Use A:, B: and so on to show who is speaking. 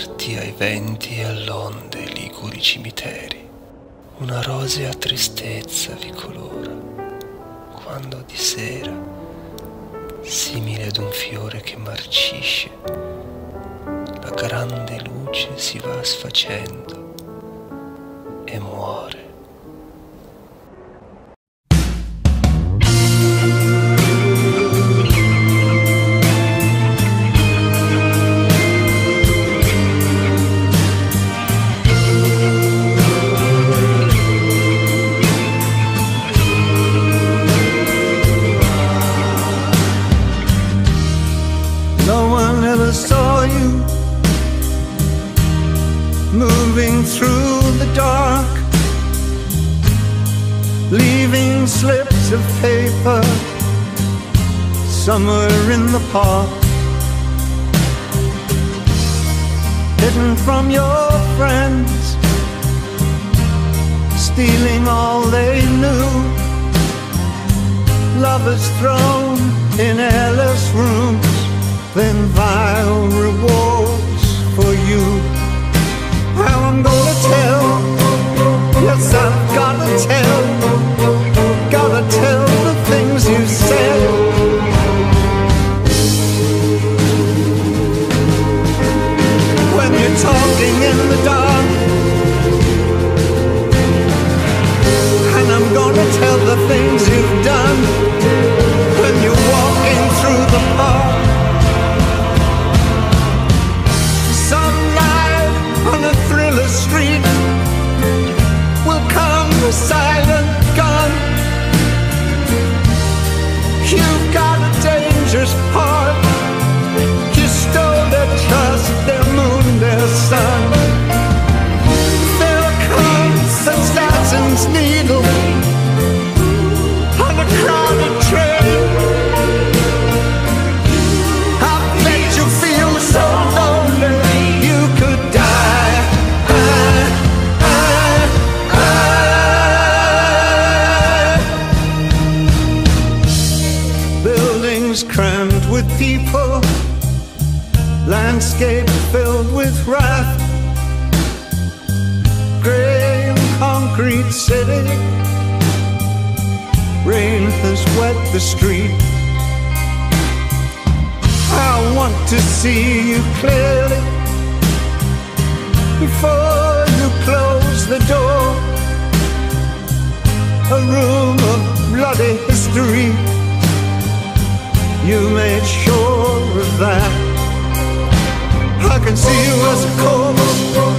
A: aperti ai venti e all'onde liguri cimiteri. Una rosea tristezza vi colora, quando di sera, simile ad un fiore che marcisce, la grande luce si va sfacendo e muore.
B: No one ever saw you moving through the dark, leaving slips of paper somewhere in the park, hidden from your friends, stealing all they knew. Lovers thrown in airless rooms, then vile rewards for you. How I'm gonna tell, yes I've gotta tell the things you said. When you're talking in the dark, and I'm gonna tell the things you've done. When you're walking through the park, on a thriller street will come a silent gun. You've got a dangerous heart. You stole their trust, their moon, their sun. There comes assassin's needle on a crowded train. I bet you feel so lonely you could die. Buildings crammed with people, landscape filled with wrath, grey and concrete city, rain has wet the street. I want to see you clearly before you close the door. A room of bloody history, you made sure of that. I can see you as a corpse